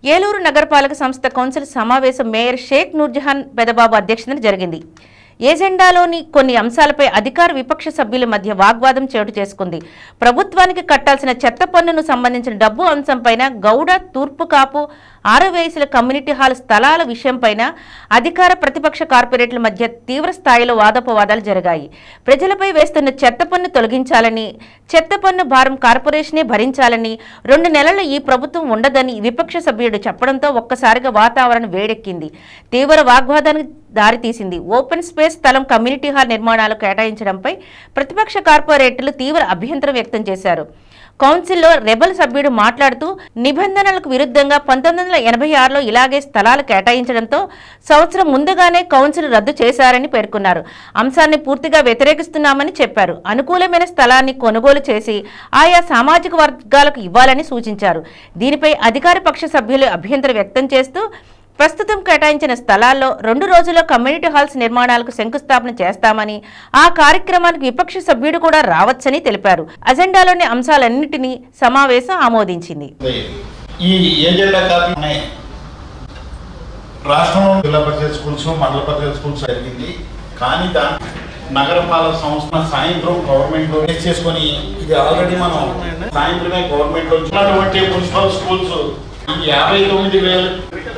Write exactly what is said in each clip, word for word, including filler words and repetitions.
ఏలూరు నగరపాలక సంస్థ కౌన్సిల్ సమావేశం మేయర్ షేక్ నూర్జహాన్ పెదబాబు అధ్యక్షతన జరిగింది. ఏజెండాలోని కొన్ని అంశాలపై అధికార విపక్ష సభ్యుల మధ్య వాగ్వాదం చోటు చేసుకుంది. ప్రభుత్వానికి కట్టాల్సిన చెత్త పన్నును సంబంధించిన డబ్బు అంశంపైన గౌడ, తూర్పు కాపు, ఆరవేసుల కమ్యూనిటీ హాల్ స్థలాల విషయంపైన అధికార ప్రతిపక్ష కార్పొరేట్ల మధ్య తీవ్ర స్థాయిలో వాదోపవాదాలు జరిగాయి. ప్రజలపై వేస్తున్న చెత్త పన్ను తొలగించాలని, చెత్త పన్ను భారం కార్పొరేషనే భరించాలని, రెండు నెలల ఈ ప్రభుత్వం ఉండదని విపక్ష సభ్యుడు చెప్పడంతో ఒక్కసారిగా వాతావరణం వేడెక్కింది. తీవ్ర వాగ్వాదానికి దారితీసింది. ఓపెన్ స్పేస్ స్థలం కమ్యూనిటీ హాల్ నిర్మాణాలు కేటాయించడంపై ప్రతిపక్ష కార్పొరేటర్లు తీవ్ర అభ్యంతరం వ్యక్తం చేశారు. కౌన్సిల్లో రెబల్ సభ్యుడు మాట్లాడుతూ నిబంధనలకు విరుద్ధంగా పంతొమ్మిది వందల ఎనభై ఆరులో ఇలాగే స్థలాలు కేటాయించడంతో సంవత్సరం ముందుగానే కౌన్సిల్ రద్దు చేశారని పేర్కొన్నారు. అంశాన్ని పూర్తిగా వ్యతిరేకిస్తున్నామని చెప్పారు. అనుకూలమైన స్థలాన్ని కొనుగోలు చేసి ఆయా సామాజిక వర్గాలకు ఇవ్వాలని సూచించారు. దీనిపై అధికార పక్ష సభ్యులు అభ్యంతరం వ్యక్తం చేస్తూ ప్రస్తుతం కేటాయించిన స్థలాల్లో రెండు రోజుల్లో కమ్యూనిటీ హాల్స్ నిర్మాణాలకు శంకుస్థాపన చేస్తామని, ఆ కార్యక్రమానికి విపక్ష సభ్యుడు కూడా రావచ్చని తెలిపారు. అజెండాలోని అంశాలన్నింటినీ సమావేశం ఆమోదించింది. ఈ ఏజెండా కాపీ రాష్ట్రంలో జిల్లా పరిషత్ స్కూల్స్, మండల పరిషత్ స్కూల్స్ జరిగింది. కానీ దాని నగరపాలక సంస్థ సాయంత్రం గవర్నమెంట్ లో చేసుకొని ఇది ఆల్రెడీ మనం సాయంత్రమే గవర్నమెంట్ లో ఉన్నటువంటి మున్సిపల్ స్కూల్స్ యాభై తొమ్మిది వేలు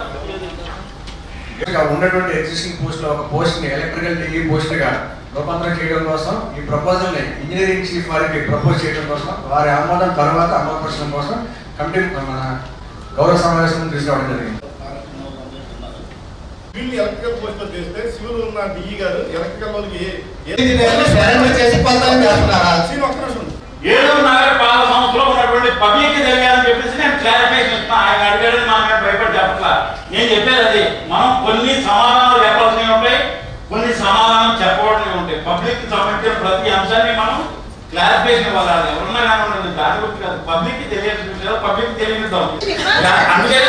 ఉన్నటువంటి ఎగ్జిస్టింగ్ పోస్ట్ లో ఒక పోస్ట్ ని ఎలక్ట్రికల్ డిగ్రీ పోస్ట్ గా రూపాంతరం చేయడం కోసం ఈ ప్రపోజల్ ని ఇంజనీరింగ్ చీఫ్ వారికి ప్రపోజ్ చేయడం కోసం, వారి ఆమోదం తర్వాత అమలుపరచడం కోసం కమిటీ మన గౌరవ సమావేశం తీసుకురావడం జరిగింది. ఎలక్ట్రికల్ పోస్ట్ చేస్తే సివిల్ ఉన్న డిఈ గారు ఎలక్ట్రికల్ వాళ్ళకి ఏదో నగర పాలక సంస్థలో ఉన్నటువంటి పబ్లిక్ తెలియాలని చెప్పేసి నేను క్లారిఫికేషన్ ఇస్తున్నా. ఆయన అడిగాడని మనం భయపడి చెప్పట్లా. నేను చెప్పేది అది, మనం కొన్ని సమాధానాలు చెప్పాల్సినవి ఉంటాయి, కొన్ని సమాధానం చెప్పవలసినవి ఉంటాయి. పబ్లిక్ సంబంధించిన ప్రతి అంశాన్ని మనం క్లారిఫికేషన్ ఇవ్వాలి. ఎవరున్నా కానీ దాని గురించి కాదు, పబ్లిక్ తెలియాల్సిన విషయాలు పబ్లిక్ తెలియనిద్దాం. అందుకే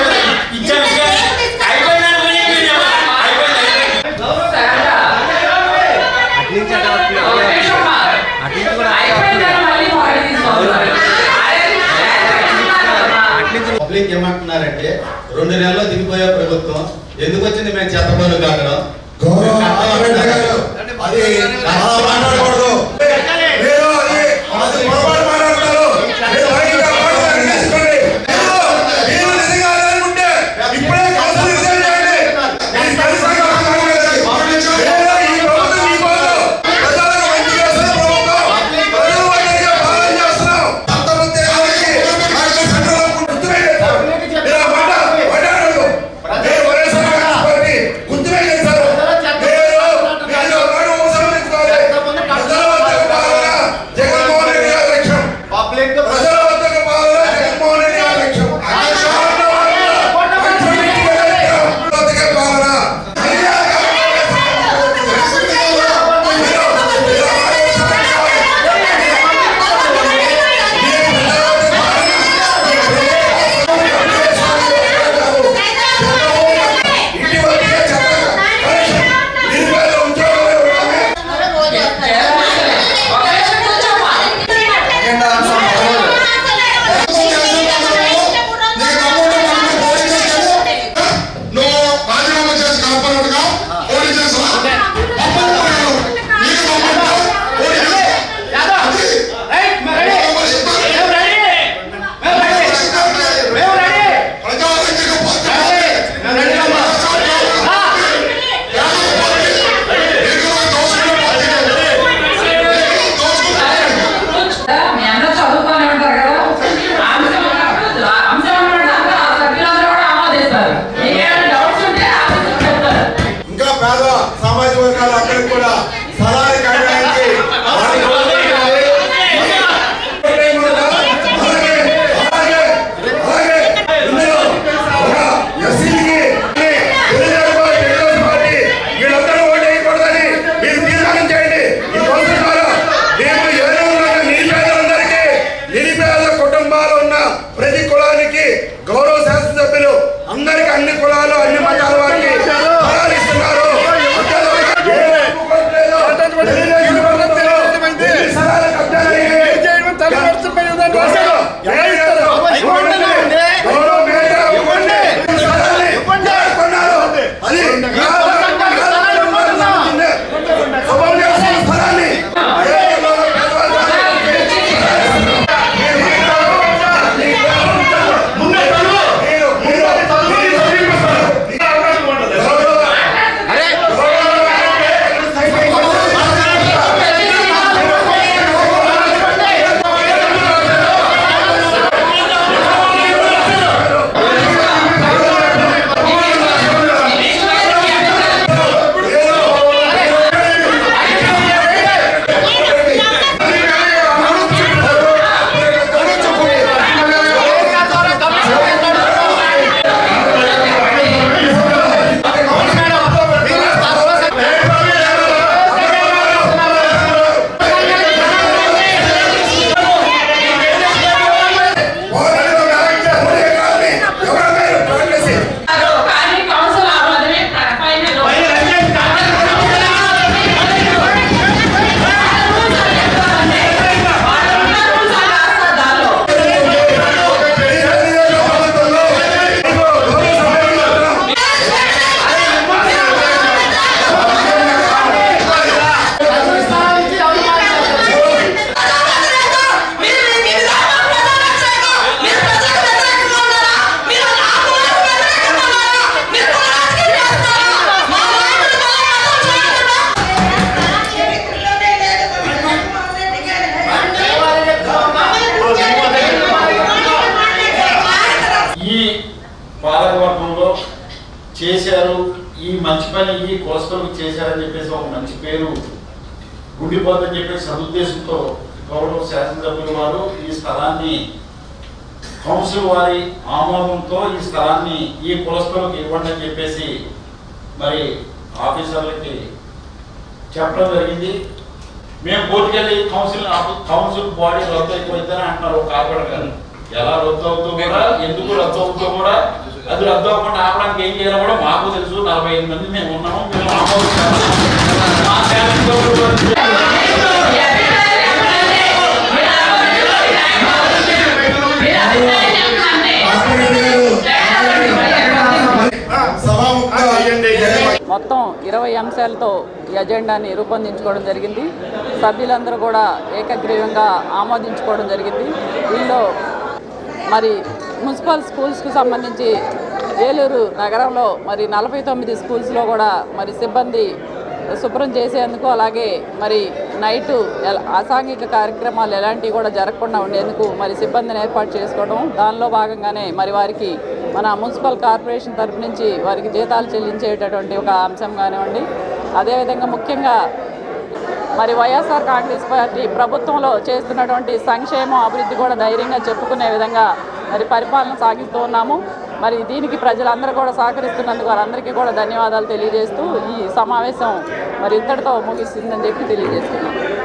పబ్లిక్ ఏమంటున్నారంటే రెండు నెలల్లో దిగిపోయే ప్రభుత్వం ఎందుకు వచ్చింది మేము చెత్త పనులు కాకడం సామాజిక వర్గాలు అక్కడికి కూడా స్థలాలు కేటాయించి వీళ్ళందరూ ఓటు వేయకూడదని మీరు తీర్మానం చేయండి. ఈ కౌన్సిల్ ద్వారా మేము నిరుపేదలందరికీ, నిరుపేద కుటుంబాలు ఉన్న ప్రతి కులానికి గౌరవ శాసనసభ్యులు అందరికీ అన్ని కులాలు అన్ని మతాల వారికి ఫలాలు ఇస్తున్నారు. గౌరవ పాలకవర్గంలో చేశారు, ఈ మంచి పని ఈ కులస్తులకు చేశారని చెప్పేసి ఒక మంచి పేరు ఉండిపోతుందని చెప్పేసి సదుద్దేశంతో గౌరవ శాసనసభ్యుల వారు ఈ స్థలాన్ని కౌన్సిల్ వారి ఆమోదంతో ఈ స్థలాన్ని ఈ కులస్తులకు ఇవ్వండి అని చెప్పేసి మరి ఆఫీసర్లకి చెప్పడం జరిగింది. మేము కోర్టుకెళ్ళి కౌన్సిల్ కౌన్సిల్ బాడీ రద్దు అయిపోయిందని అంటున్నారు కార్పొరేటర్ గారు. ఎలా రద్దు అవుతూ కూడా ఎందుకు రద్దు అవుతూ కూడా అది రద్దు అవ్వకుండా ఆపడానికి ఏం చేయాలో కూడా మాకు తెలుసు. నలభై ఐదు మంది మేము ఉన్నాము, మేము ఆమోదించాము. మా మొత్తం ఇరవై అంశాలతో ఈ అజెండాని రూపొందించుకోవడం జరిగింది. సభ్యులందరూ కూడా ఏకగ్రీవంగా ఆమోదించుకోవడం జరిగింది. దీనిలో మరి మున్సిపల్ స్కూల్స్కు సంబంధించి ఏలూరు నగరంలో మరి నలభై తొమ్మిది స్కూల్స్లో కూడా మరి సిబ్బంది శుభ్రం చేసేందుకు, అలాగే మరి నైటు అసాంఘిక కార్యక్రమాలు ఎలాంటివి కూడా జరగకుండా ఉండేందుకు మరి సిబ్బందిని ఏర్పాటు చేసుకోవడం, దానిలో భాగంగానే మరి వారికి మన మున్సిపల్ కార్పొరేషన్ తరఫు నుంచి వారికి జీతాలు చెల్లించేటటువంటి ఒక అంశం కానివ్వండి. అదేవిధంగా ముఖ్యంగా మరి వైఎస్ఆర్ కాంగ్రెస్ పార్టీ ప్రభుత్వంలో చేస్తున్నటువంటి సంక్షేమం అభివృద్ధి కూడా ధైర్యంగా చెప్పుకునే విధంగా మరి పరిపాలన సాగిస్తూ ఉన్నాము. మరి దీనికి ప్రజలందరూ కూడా సహకరిస్తున్నందుకు వారందరికీ కూడా ధన్యవాదాలు తెలియజేస్తూ ఈ సమావేశం మరి ఇంతటితో ముగిస్తుందని చెప్పి తెలియజేస్తున్నాం.